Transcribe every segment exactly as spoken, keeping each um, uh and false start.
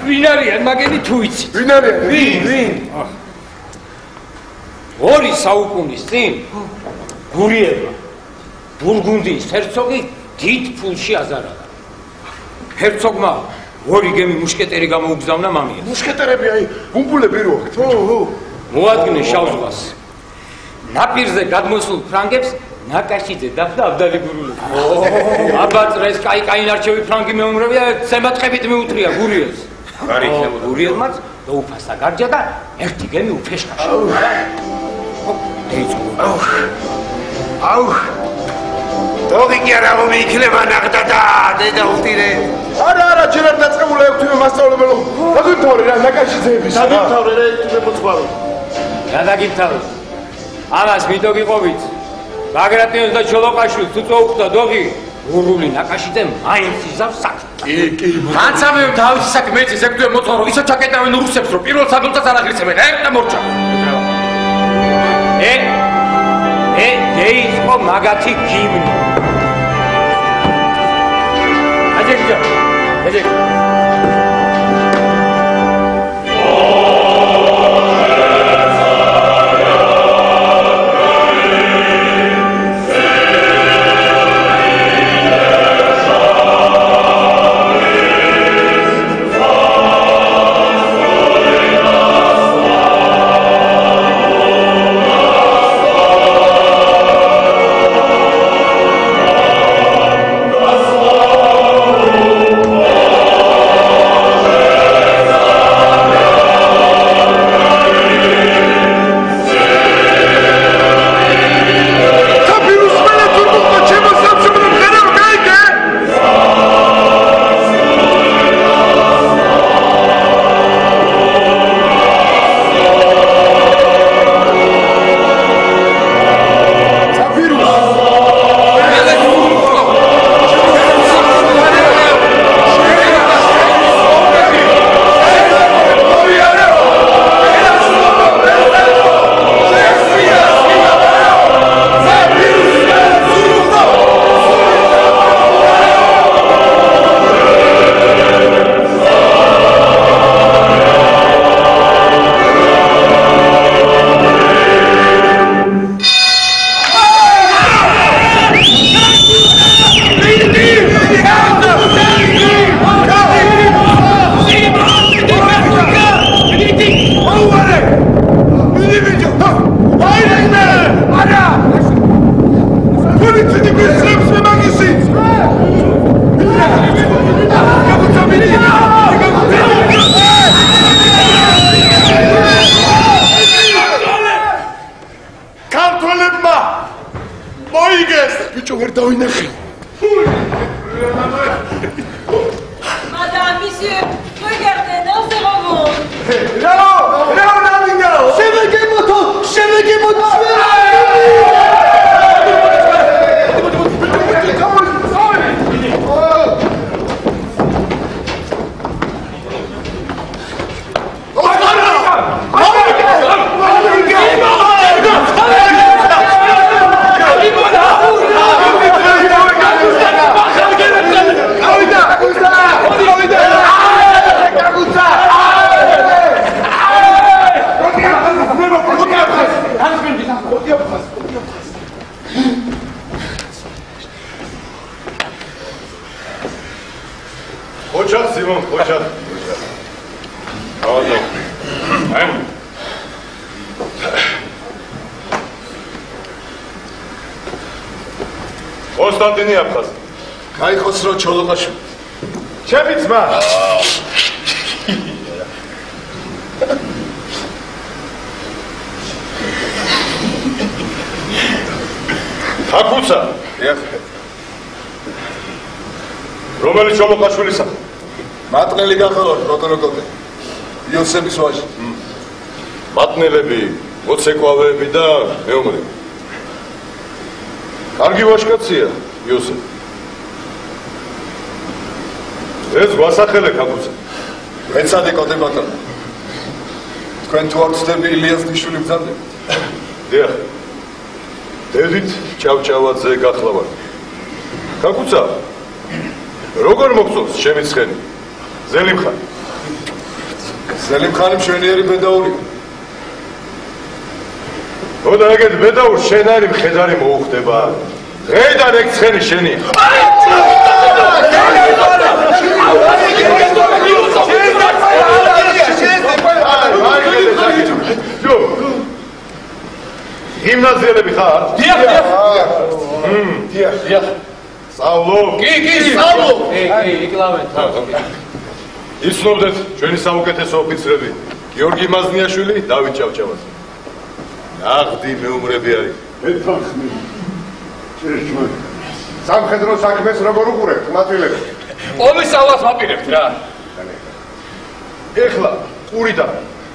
ვინ არიან მაგენი თუ იცით? ვინ არიან? ვინ? ვინ? ორი საუკუნის წინ გურიელმა ბურგუნდიის ჰერცოგი დიდ ფულში აზარალა. ჰერცოგმა ორი გემი მუშკეტერი გამოუგზავნა მამიას. მუშკეტერები აი გუმბულები რო აქვთ. ო, ო. მოადგნენ შავ ზღვას. ნაპირზე გადმოსულ ფრანგებს ნაკაშიძე დაფდა აბდალი გურულები. აბაწრეს კაი კაი ნარჩევი ფრანგი მეომრებია ცემატყებით მიუთრია გურიელს. გურიელმაც დაუფასა გარჯა და ერთი გემი უფეშკაში. აუ. აუ. დოგი კი არა რომ იქნება ნახდა და დედა უტირე. არა არა ჯერად დაწყებული ექვთიმე მასწავლებელო. დაგიმთავრე რა ნაკაშიძეების. დაგიმთავრე რა ექვთიმე მოწყვალო. რა დაგიმთავრე? ამას მიდოგიყობით. ბაგრატიონს და ჩოლოყაშვილს თუ წოუხდა დოგი გურული ნაკაშიძე მაინც იზავს საქმე. კი კი. მაცავე თავისი საქმე ეცეს ექვთიმე მოწყვალო. ისო ჩაკეტავენ რუსებს რომ პირველ საბოლოოს არ აღრიცებენ. ეხლა მორჩა. ე ე დეისყო მაგათი გიმნი. აჯეჯა. აჯეჯა. Konstantini yaptı. Kay Khosro Çoloqaşı. Çebitma. Khakutsa. Yox. Romeli Çoloqaşvilisa. Matneli gaqalor Rotonokote. Iosebis vashi. Matnelebi, motseqvavebi da meomri. Კარგი ვაჟკაცია, იოსებ. ეს გვასახელე ქაქუცა. ეცადიკოდი ბატონო. თქვენ თუ არ ვწდები ილიასნიშვილი ბრძანდება? დიახ. დედით ჭავჭავაძე გახლავარ. ქაქუცა. როგორ მოგწონს ჩემი ცხენი? ზელი მხარ. სელიმ ხანი მშვენიერი ბედაურია. ხოდა ეგეთ ბედაურ შენარი მხედარი მოუხდება. დღეიდან ეგ ცხენი შენია. გიმნაზიელები ხარ? დიახ, დიახ. დიახ, დიახ. სწავლო? კი, კი, სწავლო. კი, კი, იკლავენ თავს. იცნობდეთ ჩვენი საუკეთესო ოფიცრები გიორგი მაზნიაშვილი, დავით ჭავჭავაძე. ნაღდი მეუმრები არის. ეთანხმი. ჭირჭმა. სამხედრო საქმეს როგორ უყურებთ, მათვილები? ომის სწავლას ვაპირებთ რა. ეხლა ყურიდან.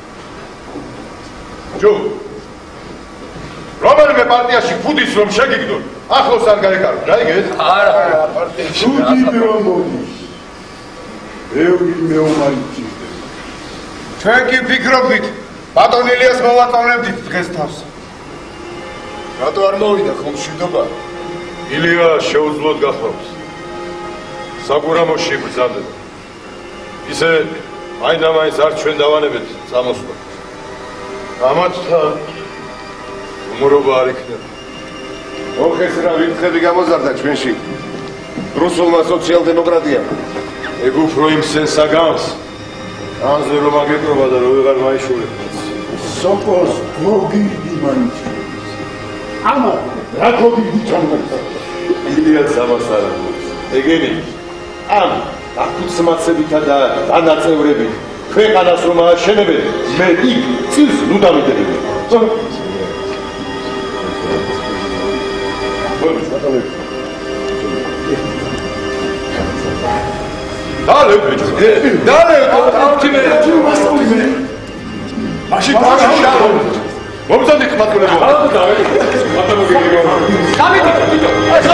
ჯო. რომელიმე პარტიაში ფუდის რომ შეგიგდონ, ახლოს არ გაეკაროთ, რაიგეთ? არა, არა, პარტიაში. ფუდი რომ მოდის. ბევრი მეომარი ჭირდება. ჩვენ კი ფიქრობდით, ბატონ ილიას მოვაწონებდით დღეს თავს. რატო არ მოვიდა ხომ მშვიდობა? ილია შეუძლოდ გახლავს. საგურამოში ბრძანდება. ისე მაინდა-მაინც არ ჩვენ დავანებეთ წამოსვლა. ამათ თან უმრობა არ იქნება. ოხესრა ვინთხები გამოზარდა ჩვენში. რუსულმა სოციალ-დემოკრატიამ. ეგ უფრო იმ სენსაგანს. ანზე რომ აგეკრობა და რო ვეღარ მაიშურებთ. სოფოს გოგიდი მაინც. ამა რა გოგიდი ჩამოხდა. ილიაც ამას არ აქვს. ეგენი ამ აქუცმაცებითა და დანაწევრებით ქვეყანას რომ ააშენებენ, მე იქ წილს ნუ დამიდებები. დალე ბიჭო. დალე აქტივე მასწავლებელი. მაშინ ბაღში მომწონდი ხმატულებო. დავით, ბიჭო.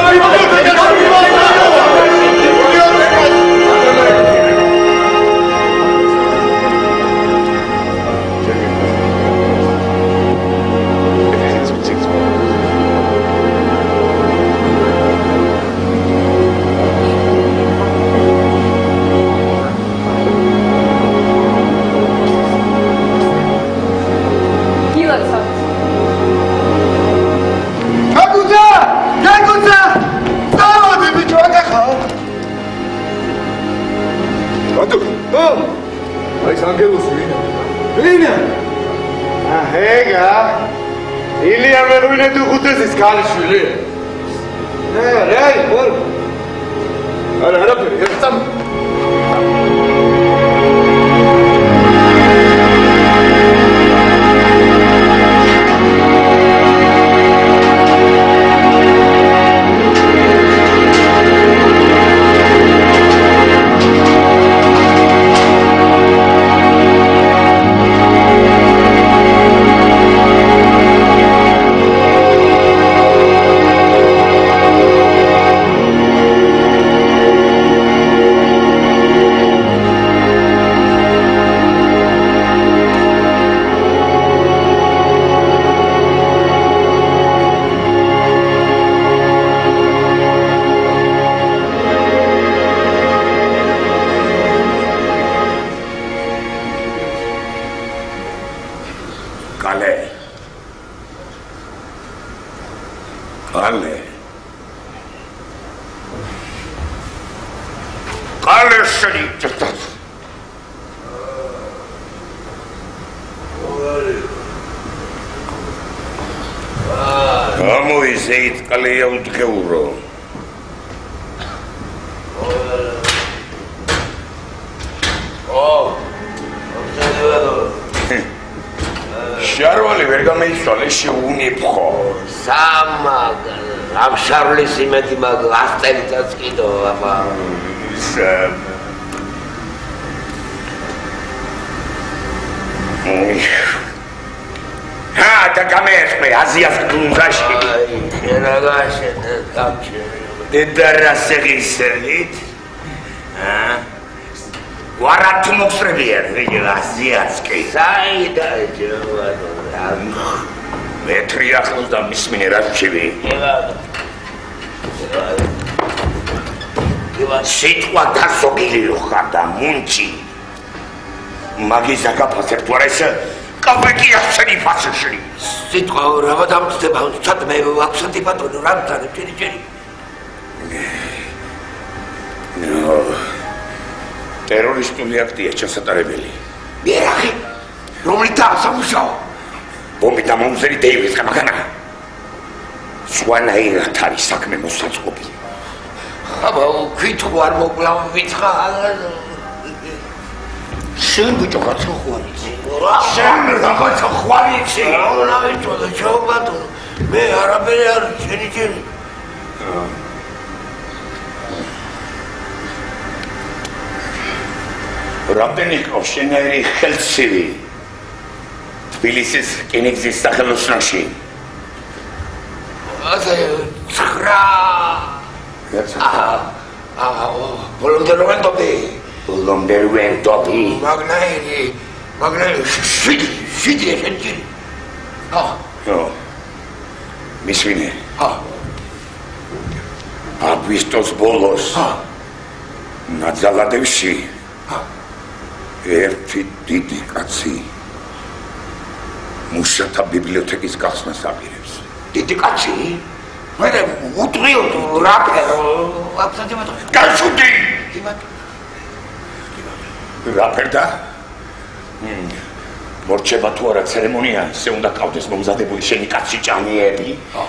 ქაქუცა! ქაქუცა! დავადი ბიჭო, აკახა. ბატო, ო! აი სანგელოს ვინა? ვინა? აჰეგა. ილია მერვინე თუ ხუთესის ქალიშვილი. ე, რაი, ბოლ. არა, არა, ერთამ. იმედი მაგ ასწელიწადს კიდო აბა ჰა და გამერხე აზიას გუნდაში რა გაშენე გამჩე დედარასეგისენით ა ვარათ მოხსრებიან ვიგი აზიას კი საიდა ჯოვადო მეტრი ახლოს და მისმინე რაცივი სიტყვა დასოგილი ხარ და მუნჩი მაგის აკაფასებ თუ არა ეს კაპეკი ასენი ფასში. სიტყვა რა დამწდება, ცოტ მე ვაფსატი პატრონო რა მთანე ჭერი ჭერი. ნო ტერორისტული აქტია ჩასატარებელი. მერახი რომლითაა სამუშაო? ბომბი დამოუზერი დეივის გამაგანა. სვანაირად არის საქმე მოსაწყობი. აბა ვკითხო არ მოკლავ ვიცხარ. შენ ბიჭო გაწოხვარიცი. შენ გაწოხვარიცი. რა ვიცოდი ჩაუბატო. მე არაფერი არ ჭერი ჭერი. რაბენიკო შენაირი ხელცივი თბილისის რკინიგზის სახელოსნოში ასე ცხრა აა ბოლომდერვენდობი ბოლომდერვენდობი მაგნაირი მაგნაირი შვიდი შვიდი ესენჭი აა ნო მისვინე აა აგვისტოს ბოლოს აა ნაძალადევში ერთი დიდი კაცი მუშათა ბიბლიოთეკის გახსნას აპირებს. დიდი კაცი? მე უტრიო რაფერო აფსატი მე გაშუდი! რაფერდა? მორჩება თუ არა ცერემონია, ისე უნდა ყავდეს მომზადებული შენი კაცი ჭანიები.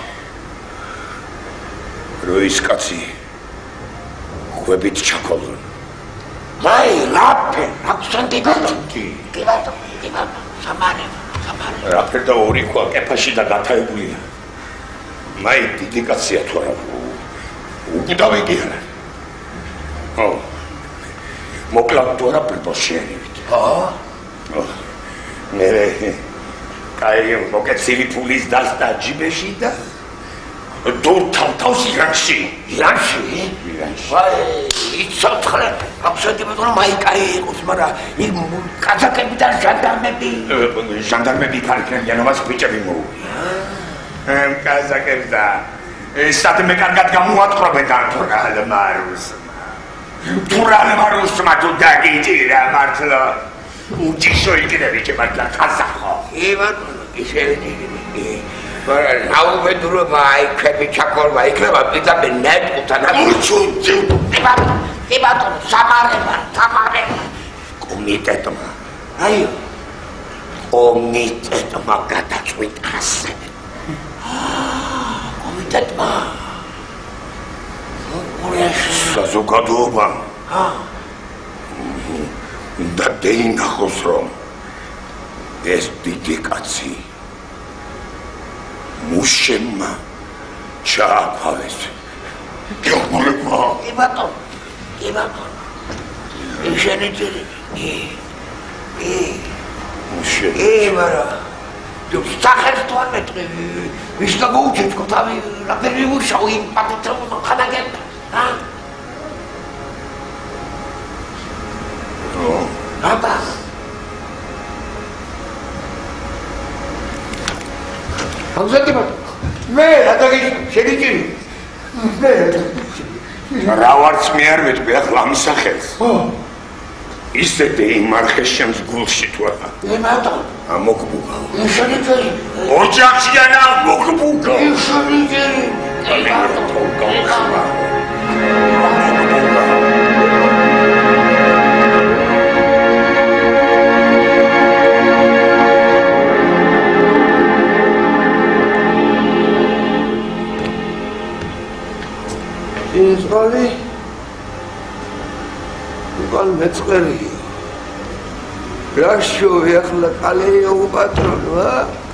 რო ის კაცი ხვებით ჩაქოლონ. აი, რაფერ, აფსატი გაწუდი. კი ბატონო, კი ბატონო, სამარე. რაფერ და ორი ხვა კეფაში და გათაებულია. მაი დიდი კაცია თუ არა. უკიდავი კი არა. ო. მოკლავ თუ არა პროპორციებით. აა? მე კაი მოკეცილი ფულის დასტა ჯიბეში და დურ თავთავს ირანში. ირანში? ირანში. აი, იცოცხლე, აფსატი მეტყვი მაიკაი იყოს, მაგრამ იქ კაზაკები და ჟანდარმები. ჟანდარმები ქარქენ იანობას ბიჭები მო. ემ კაზაკები და ესად მე კარგად გამოატყრობენ და თურალმარუს. თურალმარუს მათუ დაგიჭირა მართლა. უჯიშო იქნები ჩემართლა კაზახო. ე ბატონო, ისევი. მაგრამ აუბედურობა აი ქვები ჩაქოლვა იქნება პიტაბე ნეტყუთან უჩუჯი კი ბატონო სამარება სამარება კომიტეტმა აი კომიტეტმა გადაწყვიტა ასე კომიტეტმა საზოგადოება და დაინახოს რომ ეს დიდი კაცი მუშემმა ჩააქვავეს. გეომოლებმა. კი ბატონო, კი ბატონო. ისინი ჭირი. ი ი მუშე. ი მარა. თუ სახეს თუ არ მეტყვი, ვის გამოუჩეთკო თავი რაფერი უშაო იმ პატიტრებო ხანაგენ. ა? ო, აბა. ამზადი ბატონო. მე რადგან შეგიჭირი. მე რა ვარც მე არ ვეთქვი ახლა ამ სახელს. ო. ისე იმარხეს შემს გულში თუ არა. მე ბატონო. ა მოკბუგა. შეგიჭირი. ოჯახიდან ა მოკბუგა. შეგიჭირი. აი ბატონო, გავხსნა. ის ყალი უკან მეწყერი რაშო ეხლა კალეო პატრონო ა